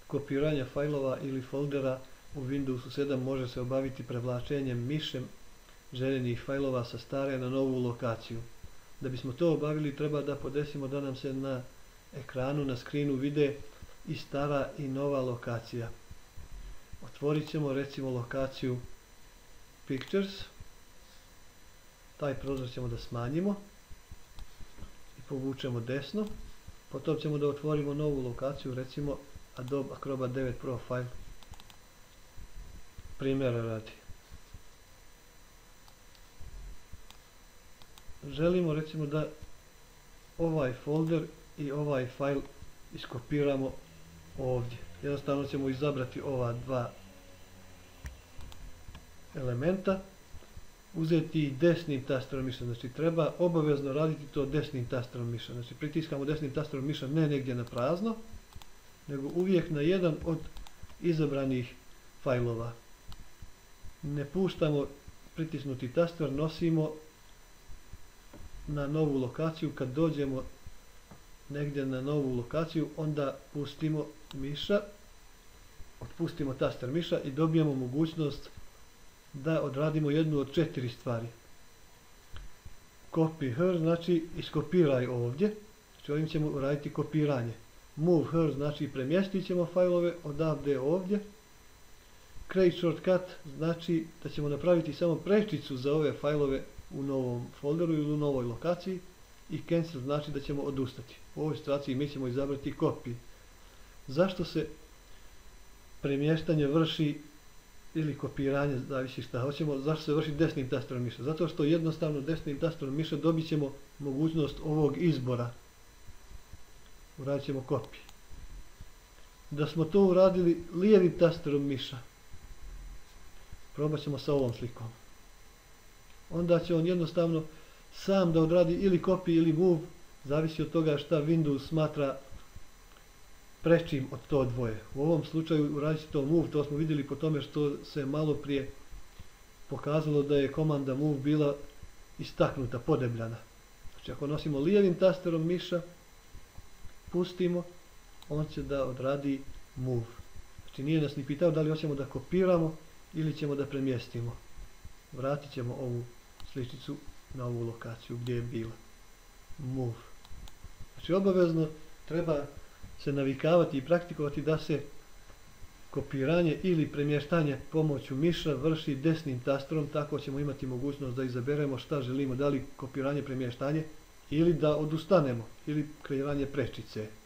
kopiranja fajlova ili foldera u Windowsu 7 može se obaviti prevlačenjem mišem željenih fajlova sa stare na novu lokaciju. Da bismo to obavili, treba da podesimo da nam se na ekranu, na screenu vide i stara i nova lokacija. Otvorit ćemo recimo lokaciju Pictures. Taj prozor ćemo da smanjimo i povučemo desno. Potom ćemo da otvorimo novu lokaciju, recimo Adobe Acrobat 9 Profile. Primjera radi. Želimo recimo da ovaj folder i ovaj fajl iskopiramo ovdje. Jednostavno ćemo izabrati ova dva elementa, uzeti desnim tasterom miša, znači treba obavezno raditi to desnim tasterom miša, znači pritiskamo desnim tasterom miša ne negdje na prazno, nego uvijek na jedan od izabranih fajlova. Ne puštamo pritisnuti taster, nosimo na novu lokaciju. Kad dođemo negdje na novu lokaciju, onda pustimo miša, otpustimo taster miša i dobijemo mogućnost da odradimo jednu od 4 stvari. Copy here znači iskopiraj ovdje, znači ovim ćemo uraditi kopiranje. Move here znači premjestit ćemo fajlove odavde ovdje. Create shortcut znači da ćemo napraviti samo prečicu za ove fajlove u novom folderu ili u novoj lokaciji. I cancel znači da ćemo odustati. U ovoj situaciji mi ćemo izabrati copy. Zašto se premještanje vrši ili kopiranje, zavisi šta hoćemo, zašto se vrši desnim tasterom miša? Zato što jednostavno desnim tasterom miša dobit ćemo mogućnost ovog izbora. Uradit ćemo copy. Da smo to uradili lijevim tasterom miša, probat ćemo sa ovom slikom. Onda će on jednostavno sam da odradi ili copy ili move, zavisi od toga šta Windows smatra prečim od to dvoje. U ovom slučaju uradit će to move, to smo vidjeli po tome što se malo prije pokazalo da je komanda move bila istaknuta, podebljana. Znači ako nosimo lijevim tasterom miša, pustimo, on će da odradi move. Znači nije nas ni pitao da li hoćemo da kopiramo ili ćemo da premjestimo. Vratit ćemo ovu sličicu na ovu lokaciju gdje je bila. Move. Znači obavezno treba se navikavati i praktikovati da se kopiranje ili premještanje pomoću miša vrši desnim tasterom, tako ćemo imati mogućnost da izaberemo šta želimo, da li kopiranje, premještanje ili da odustanemo ili kreiranje prečice.